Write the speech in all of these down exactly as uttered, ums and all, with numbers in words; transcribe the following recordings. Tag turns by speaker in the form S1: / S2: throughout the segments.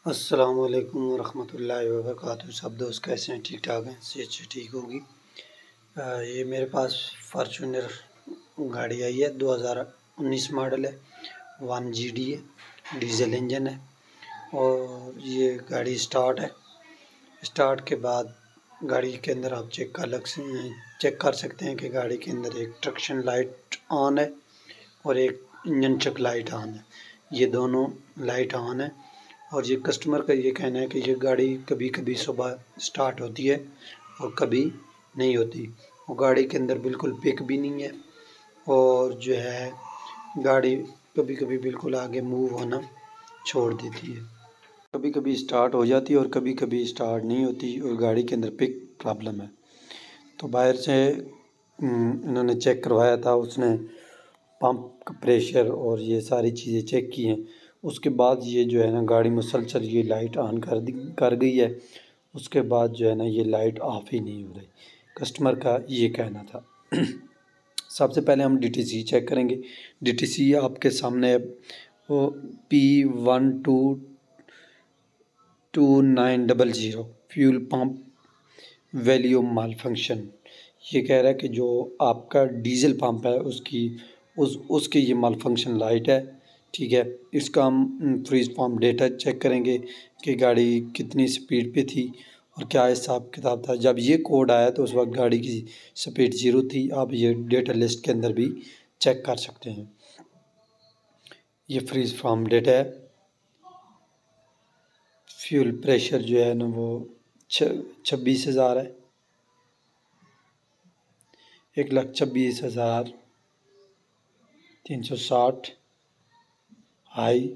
S1: अस्सलाम वालेकुम वरहमतुल्लाहि वबरकातुहू। सब दोस्त कैसे हैं? ठीक ठाक हैं? सेहत से ठीक होगी। अ, ये मेरे पास फॉर्च्यूनर गाड़ी आई है, दो हज़ार उन्नीस मॉडल है, वन जी डी है, डीजल इंजन है और ये गाड़ी स्टार्ट है। स्टार्ट के बाद गाड़ी के अंदर आप चेक कर लग चेक कर सकते हैं कि गाड़ी के अंदर एक ट्रक्शन लाइट ऑन है और एक इंजन चेक लाइट ऑन है। ये दोनों लाइट ऑन है और ये कस्टमर का ये कहना है कि ये गाड़ी कभी कभी सुबह स्टार्ट होती है और कभी नहीं होती। वो गाड़ी के अंदर बिल्कुल पिक भी नहीं है और जो है गाड़ी कभी कभी बिल्कुल आगे मूव होना छोड़ देती है। कभी कभी स्टार्ट हो जाती है और कभी कभी स्टार्ट नहीं होती और गाड़ी के अंदर पिक प्रॉब्लम है। तो बाहर से इन्होंने चेक करवाया था, उसने पंप का प्रेशर और ये सारी चीज़ें चेक की हैं। उसके बाद ये जो है ना गाड़ी मुसलसल ये लाइट ऑन कर दी कर गई है। उसके बाद जो है ना ये लाइट ऑफ ही नहीं हो रही। कस्टमर का ये कहना था। सबसे पहले हम डी टी सी चेक करेंगे। डी टी सी आपके सामने है, वो P one two two nine double zero fuel pump value malfunction. ये कह रहा है कि जो आपका डीजल पंप है उसकी उस उसकी ये माल फंक्शन लाइट है। ठीक है, इसका हम फ्रीज पंप डेटा चेक करेंगे कि गाड़ी कितनी स्पीड पे थी और क्या हिसाब किताब था। जब ये कोड आया तो उस वक्त गाड़ी की स्पीड ज़ीरो थी। आप ये डेटा लिस्ट के अंदर भी चेक कर सकते हैं। ये फ्रीज पंप डेटा है। फ्यूल प्रेशर जो है ना वो छब्बीस हज़ार है, एक लाख छब्बीस हज़ार तीन सौ साठ हाई।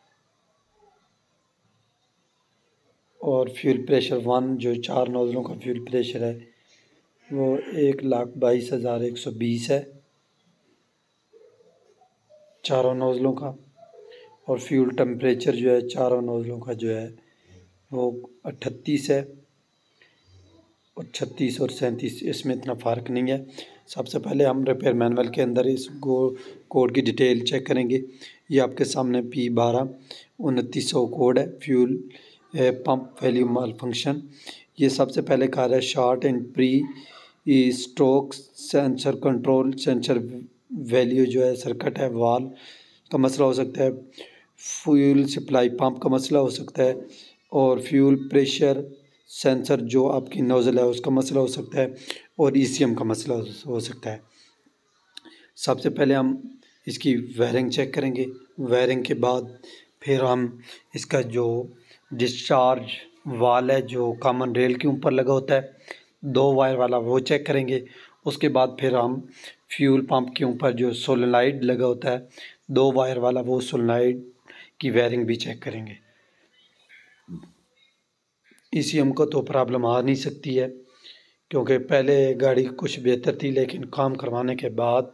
S1: और फ्यूल प्रेशर वन जो चार नोज़लों का फ्यूल प्रेशर है वो एक लाख बाईस हज़ार एक सौ बीस है चारों नोज़लों का। और फ्यूल टेम्परेचर जो है चारों नोज़लों का जो है वो अट्ठतीस है और छत्तीस और सैंतीस, इसमें इतना फ़र्क नहीं है। सबसे पहले हम रिपेयर मैनुअल के अंदर इस कोड की डिटेल चेक करेंगे। ये आपके सामने पी बारह उनतीस सौ कोड है, fuel pump value malfunction. ये सबसे पहले कह रहा है short and pre stroke sensor control sensor value जो है सर्किट है वाल का मसला हो सकता है, फ्यूल सप्लाई पंप का मसला हो सकता है और फ्यूल प्रेशर सेंसर जो आपकी नोज़ल है उसका मसला हो सकता है और ई सी एम का मसला हो सकता है। सबसे पहले हम इसकी वायरिंग चेक करेंगे। वायरिंग के बाद फिर हम इसका जो डिस्चार्ज वाल है जो कॉमन रेल के ऊपर लगा होता है दो वायर वाला वो चेक करेंगे। उसके बाद फिर हम फ्यूल पंप के ऊपर जो सोलेनॉइड लगा होता है दो वायर वाला वो सोलेनॉइड की वायरिंग भी चेक करेंगे। ई सी एम को तो प्रॉब्लम आ नहीं सकती है क्योंकि पहले गाड़ी कुछ बेहतर थी, लेकिन काम करवाने के बाद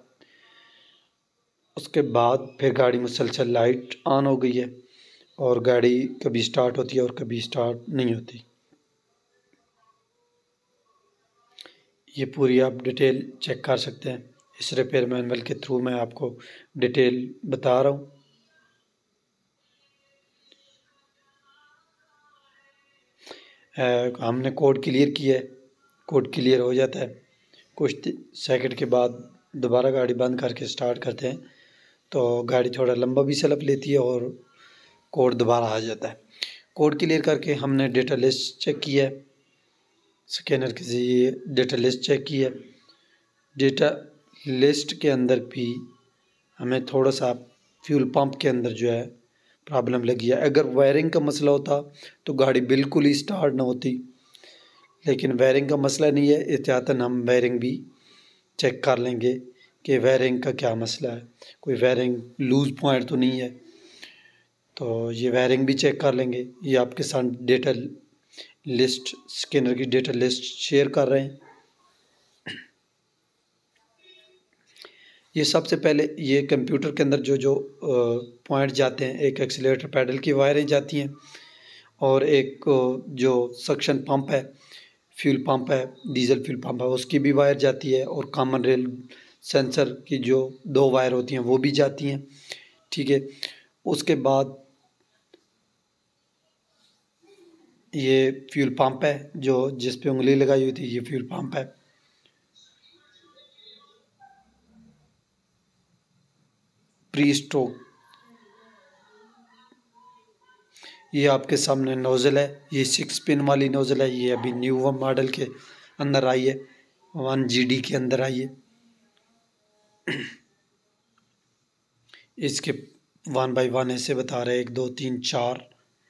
S1: उसके बाद फिर गाड़ी मुसलसल लाइट ऑन हो गई है और गाड़ी कभी स्टार्ट होती है और कभी स्टार्ट नहीं होती। ये पूरी आप डिटेल चेक कर सकते हैं। इस रिपेयर मैनुअल के थ्रू मैं आपको डिटेल बता रहा हूँ। हमने कोड क्लियर किया है, कोड क्लियर हो जाता है। कुछ सेकंड के बाद दोबारा गाड़ी बंद करके स्टार्ट करते हैं तो गाड़ी थोड़ा लंबा भी सेल्फ लेती है और कोड दोबारा आ जाता है। कोड क्लियर करके हमने डेटा लिस्ट चेक किया है, स्कैनर के ज़रिए डेटा लिस्ट चेक की है। डेटा लिस्ट के अंदर भी हमें थोड़ा सा फ्यूल पंप के अंदर जो है प्रॉब्लम लगी है। अगर वायरिंग का मसला होता तो गाड़ी बिल्कुल ही स्टार्ट ना होती, लेकिन वायरिंग का मसला नहीं है। एहतियातन हम वायरिंग भी चेक कर लेंगे कि वायरिंग का क्या मसला है, कोई वायरिंग लूज़ पॉइंट तो नहीं है। तो ये वायरिंग भी चेक कर लेंगे। ये आपके साथ डेटा लिस्ट स्कैनर की डेटा लिस्ट शेयर कर रहे हैं। ये सबसे पहले ये कंप्यूटर के अंदर जो जो पॉइंट जाते हैं, एक एक्सीलरेटर पैडल की वायरें जाती हैं और एक जो सक्शन पंप है फ्यूल पंप है डीजल फ्यूल पंप है उसकी भी वायर जाती है और कॉमन रेल सेंसर की जो दो वायर होती हैं वो भी जाती हैं। ठीक है, उसके बाद ये फ्यूल पंप है, जो जिस पे उंगली लगाई हुई थी, ये फ्यूल पंप है। प्री स्ट्रोक, ये आपके सामने नोज़ल है, ये सिक्स पिन वाली नोज़ल है, ये अभी न्यू मॉडल के अंदर आई है, वन जी डी के अंदर आई है। इसके वन बाई वन ऐसे बता रहे हैं, एक दो तीन चार।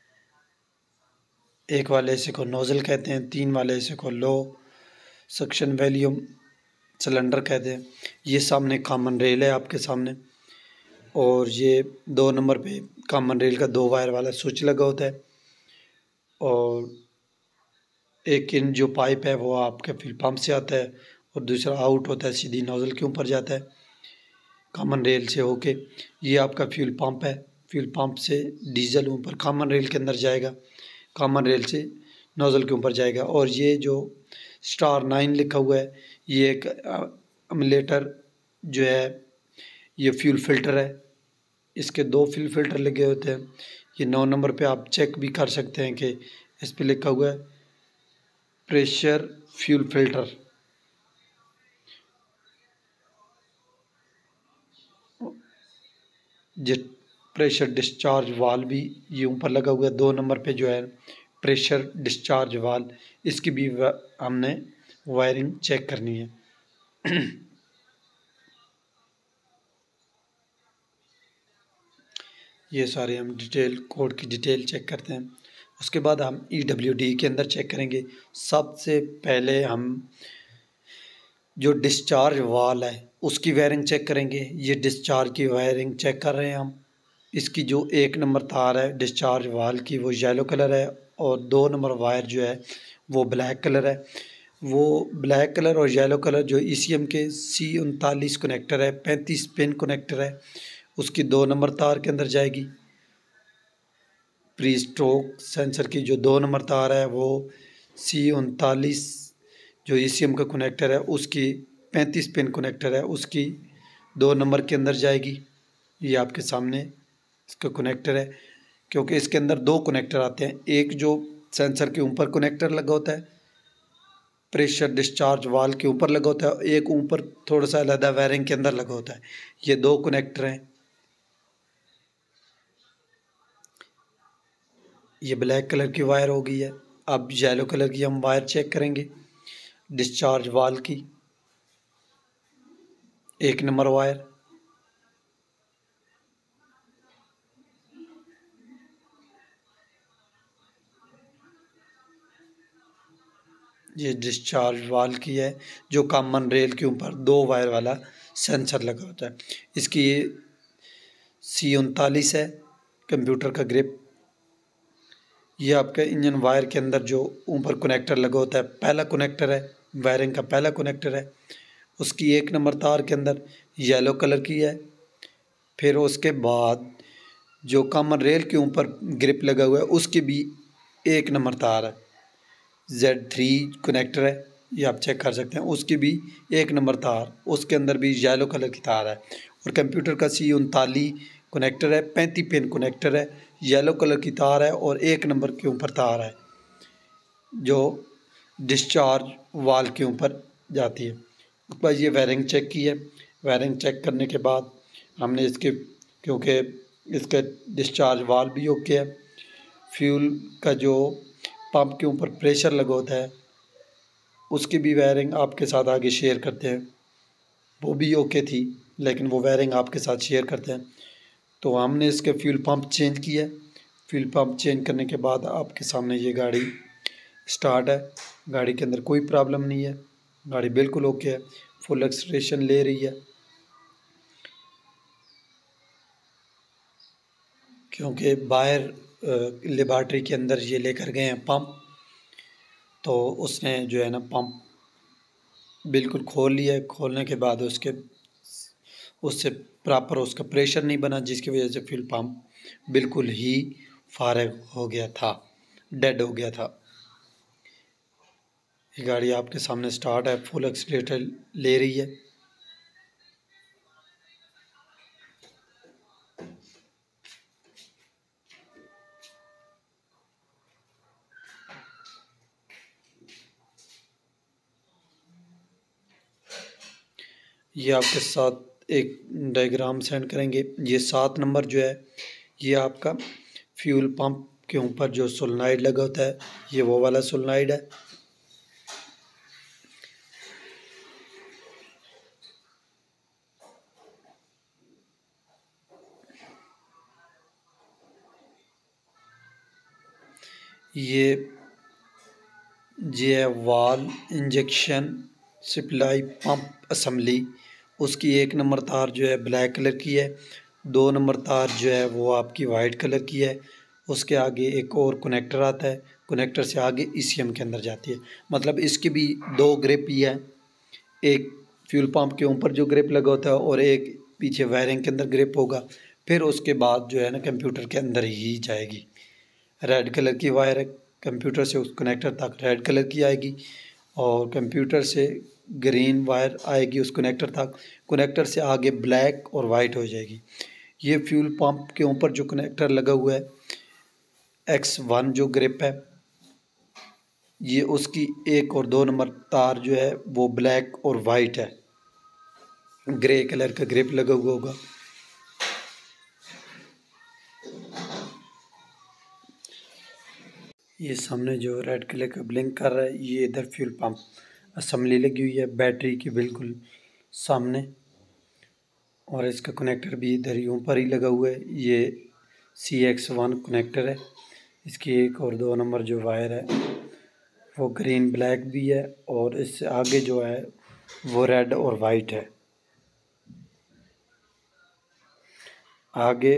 S1: एक वाले ऐसे को नोज़ल कहते हैं, तीन वाले ऐसे को लो सक्शन वॉल्यूम सिलेंडर कहते हैं। ये सामने कॉमन रेल है आपके सामने, और ये दो नंबर पे कॉमन रेल का दो वायर वाला स्विच लगा होता है, और एक इन जो पाइप है वो आपके फ्यूल पंप से आता है, और दूसरा आउट होता है, सीधी नोज़ल के ऊपर जाता है कॉमन रेल से होके। ये आपका फ्यूल पंप है, फ्यूल पंप से डीजल ऊपर कॉमन रेल के अंदर जाएगा, कॉमन रेल से नोज़ल के ऊपर जाएगा। और ये जो स्टार नाइन लिखा हुआ है, ये एक अम्लेटर जो है, ये फ्यूल फिल्टर है। इसके दो फ्यूल फिल्टर लगे होते हैं। ये नौ नंबर पे आप चेक भी कर सकते हैं कि इस पे लिखा हुआ है प्रेशर फ्यूल फिल्टर। जिस प्रेशर डिस्चार्ज वाल्व भी ये ऊपर लगा हुआ है, दो नंबर पे जो है प्रेशर डिस्चार्ज वाल्व, इसकी भी हमने वायरिंग चेक करनी है। ये सारे हम डिटेल कोड की डिटेल चेक करते हैं। उसके बाद हम ई डब्ल्यू डी के अंदर चेक करेंगे। सबसे पहले हम जो डिस्चार्ज वाल है उसकी वायरिंग चेक करेंगे। ये डिस्चार्ज की वायरिंग चेक कर रहे हैं हम। इसकी जो एक नंबर तार है डिस्चार्ज वाल की, वो येलो कलर है, और दो नंबर वायर जो है वो ब्लैक कलर है। वो ब्लैक कलर और येलो कलर जो ई सी एम के सी उनतालीस कनेक्टर है, पैंतीस पिन कनेक्टर है, उसकी दो नंबर तार के अंदर जाएगी। प्री स्ट्रोक सेंसर की जो दो नंबर तार है वो सी उनतालीस जो ई सी एम का कनेक्टर है, उसकी पैंतीस पिन कनेक्टर है, उसकी दो नंबर के अंदर जाएगी। ये आपके सामने इसका कनेक्टर है, क्योंकि इसके अंदर दो कनेक्टर आते हैं। एक जो सेंसर के ऊपर कनेक्टर लगा होता है, प्रेशर डिस्चार्ज वाल्व के ऊपर लगा होता है, एक ऊपर थोड़ा सा अलग वायरिंग के अंदर लगा होता है। ये दो कनेक्टर हैं। ये ब्लैक कलर की वायर हो गई है। अब येलो कलर की हम वायर चेक करेंगे डिस्चार्ज वाल्व की। एक नंबर वायर, ये डिस्चार्ज वाल्व की है, जो कॉमन रेल के ऊपर दो वायर वाला सेंसर लगा होता है। इसकी ये सी उनतालीस है कंप्यूटर का ग्रिप। ये आपके इंजन वायर के अंदर जो ऊपर कनेक्टर लगा होता है, पहला कनेक्टर है, वायरिंग का पहला कनेक्टर है। उसकी एक नंबर तार के अंदर येलो कलर की है। फिर उसके बाद जो कॉमन रेल के ऊपर ग्रिप लगा हुआ है, उसकी भी एक नंबर तार है, जेड थ्री कनेक्टर है, ये आप चेक कर सकते हैं। उसकी भी एक नंबर तार, उसके अंदर भी येलो कलर की तार है। और कंप्यूटर का सी उनतालीस कनेक्टर है, पैंतीस पिन कनेक्टर है, येलो कलर की तार है, और एक नंबर के ऊपर तार है जो डिस्चार्ज वाल के ऊपर जाती है। उसके बाद ये वायरिंग चेक की है। वायरिंग चेक करने के बाद हमने इसके, क्योंकि इसका डिस्चार्ज वाल भी ओके है, फ्यूल का जो पंप के ऊपर प्रेशर लगा होता है उसकी भी वायरिंग आपके साथ आगे शेयर करते हैं, वो भी ओके थी, लेकिन वो वायरिंग आपके साथ शेयर करते हैं। तो हमने इसके फ्यूल पंप चेंज किया। फ्यूल पंप चेंज करने के बाद आपके सामने ये गाड़ी स्टार्ट है। गाड़ी के अंदर कोई प्रॉब्लम नहीं है, गाड़ी बिल्कुल ओके है, फुल एक्सलेशन ले रही है। क्योंकि बाहर लेबॉर्ट्री के अंदर ये लेकर गए हैं पंप, तो उसने जो है ना पंप बिल्कुल खोल लिया है। खोलने के बाद उसके उससे प्रॉपर उसका प्रेशर नहीं बना, जिसकी वजह से फ्यूल पंप बिल्कुल ही फारग हो गया था, डेड हो गया था। ये गाड़ी आपके सामने स्टार्ट है, फुल एक्सीलेटर ले रही है। ये आपके साथ एक डायग्राम सेंड करेंगे। ये सात नंबर जो है ये आपका फ्यूल पंप के ऊपर जो सोलेनोइड लगा होता है, ये वो वाला सोलेनोइड है। ये जे है वाल इंजेक्शन सप्लाई पंप असम्बली, उसकी एक नंबर तार जो है ब्लैक कलर की है, दो नंबर तार जो है वो आपकी वाइट कलर की है। उसके आगे एक और कनेक्टर आता है, कनेक्टर से आगे ई सी एम के अंदर जाती है। मतलब इसकी भी दो ग्रिप ही है, एक फ्यूल पंप के ऊपर जो ग्रिप लगा होता है और एक पीछे वायरिंग के अंदर ग्रिप होगा। फिर उसके बाद जो है ना कंप्यूटर के अंदर ही जाएगी। रेड कलर की वायर है, कंप्यूटर से उस कनेक्टर तक रेड कलर की आएगी और कंप्यूटर से ग्रीन वायर आएगी उस कनेक्टर तक, कनेक्टर से आगे ब्लैक और वाइट हो जाएगी। ये फ्यूल पंप के ऊपर जो कनेक्टर लगा हुआ है एक्स वन जो ग्रिप है, ये उसकी एक और दो नंबर तार जो है वो ब्लैक और वाइट है, ग्रे कलर का ग्रिप लगा हुआ होगा। ये सामने जो रेड कलर का ब्लिंक कर रहा है ये इधर फ्यूल पंप असम्बली लगी हुई है बैटरी के बिल्कुल सामने, और इसका कनेक्टर भी इधर ही ऊपर ही लगा हुआ है। ये सी एक्स वन कनेक्टर है, इसकी एक और दो नंबर जो वायर है वो ग्रीन ब्लैक भी है और इससे आगे जो है वो रेड और वाइट है। आगे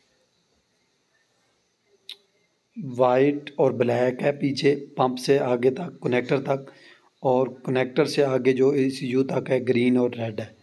S1: वाइट और ब्लैक है पीछे पंप से आगे तक कनेक्टर तक, और कनेक्टर से आगे जो इस यू तक है ग्रीन और रेड है।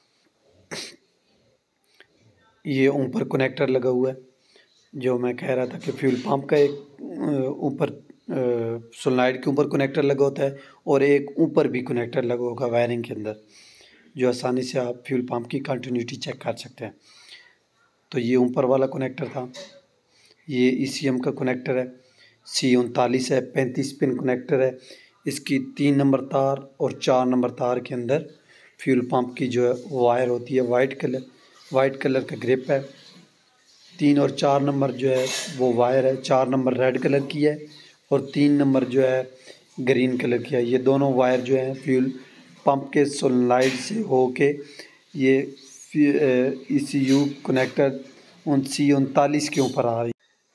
S1: ये ऊपर कनेक्टर लगा हुआ है, जो मैं कह रहा था कि फ्यूल पंप का एक ऊपर सोलेनोइड के ऊपर कनेक्टर लगा होता है और एक ऊपर भी कनेक्टर लगा होगा वायरिंग के अंदर, जो आसानी से आप फ्यूल पंप की कंटिन्यूटी चेक कर सकते हैं। तो ये ऊपर वाला कनेक्टर था, ये ई सी एम का कनेक्टर है, सी उनतालीस है, पैंतीस पिन कनेक्टर है। इसकी तीन नंबर तार और चार नंबर तार के अंदर फ्यूल पंप की जो है वायर होती है वाइट कलर वाइट कलर का ग्रिप है। तीन और चार नंबर जो है वो वायर है, चार नंबर रेड कलर की है और तीन नंबर जो है ग्रीन कलर की है। ये दोनों वायर जो हैं फ्यूल पंप के सोलेनोइड से होके ये ई सी यू कनेक्टर उन सी उनतालीस के ऊपर आ रही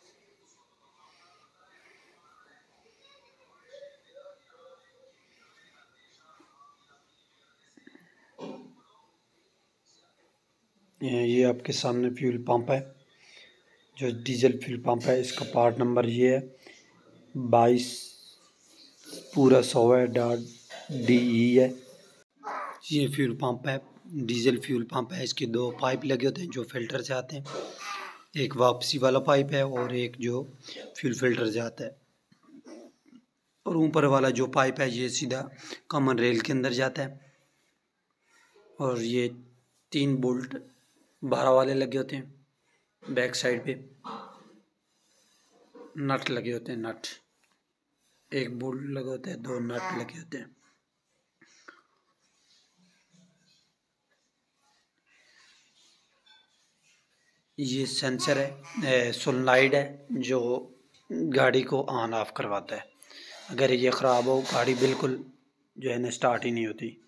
S1: है। ये आपके सामने फ्यूल पंप है, जो डीजल फ्यूल पंप है। इसका पार्ट नंबर ये है बाईस पूरा सौ है डॉट डी ई है। ये फ्यूल पंप है, डीजल फ्यूल पंप है। इसके दो पाइप लगे होते हैं जो फिल्टर से आते हैं, एक वापसी वाला पाइप है और एक जो फ्यूल फिल्टर से आता है। और ऊपर वाला जो पाइप है ये सीधा कॉमन रेल के अंदर जाता है। और ये तीन बोल्ट बारह वाले लगे होते हैं, बैक साइड पे नट लगे होते हैं, नट एक बोल्ट लगा होता है, दो नट लगे होते हैं। ये सेंसर है, सोलेनोइड है जो गाड़ी को ऑन ऑफ करवाता है। अगर ये ख़राब हो गाड़ी बिल्कुल जो है ना स्टार्ट ही नहीं होती।